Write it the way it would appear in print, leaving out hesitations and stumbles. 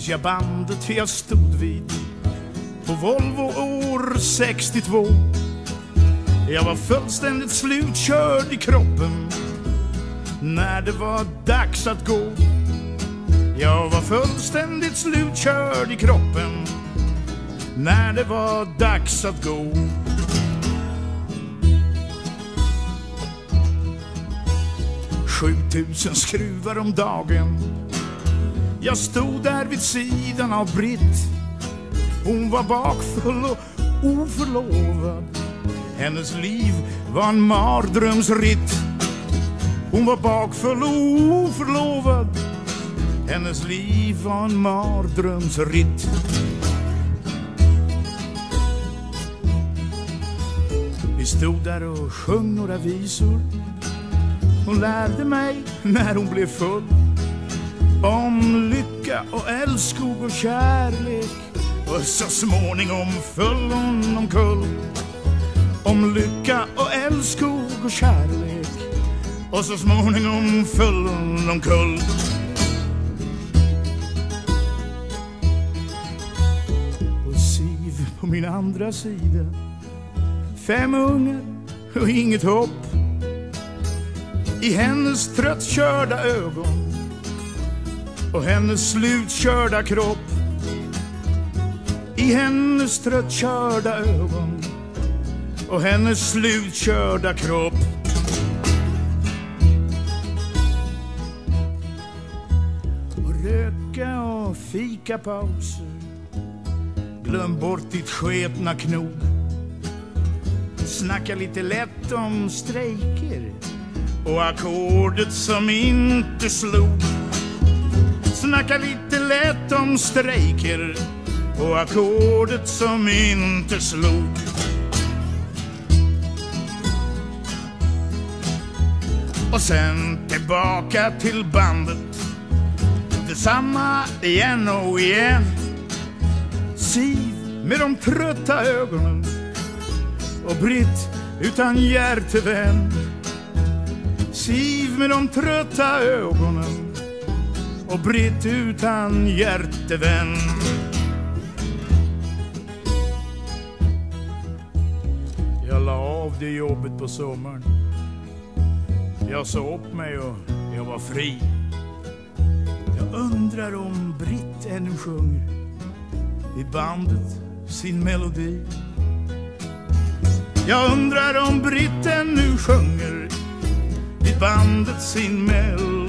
minns jag bandet jag stod vid på Volvo år 62. Jag var fullständigt slutkörd i kroppen när det var dags att gå. Jag var fullständigt slutkörd i kroppen när det var dags att gå. "7000 skruvar om dagen." Jag stod där vid sidan av Britt. Hon var bakfull och oförlovad. Hennes liv var en mardrömsritt. Hon var bakfull och oförlovad. Hennes liv var en mardrömsritt. Vi stod där och sjöng några visor. Hon lärde mig när hon blev full om lycka och älskog och kärlek. Och så småningom föll hon omkull. Om lycka och älskog och kärlek. Och så småningom föll hon omkull. Och Siv på min andra sida. 5 ungar och inget hopp. I hennes tröttkörda ögon och hennes slutkörda kropp. I hennes tröttkörda ögon och hennes slutkörda kropp. Och röka och fika pauser. Glöm bort ditt sketna knog. Snacka lite lätt om strejker och ackordet som inte slog. Snacka lite lätt om strejker och ackordet som inte slog. Och sen tillbaka till bandet. Detsamma igen och igen. Siv med de trötta ögonen och Britt utan hjärtevän. Siv med de trötta ögonen och Britt utan hjärtevän. Jag la av det jobbet på sommaren. Jag sa upp mig och jag var fri. Jag undrar om Britt ännu sjunger i bandet sin melodi. Jag undrar om Britt ännu sjunger i bandet sin melodi.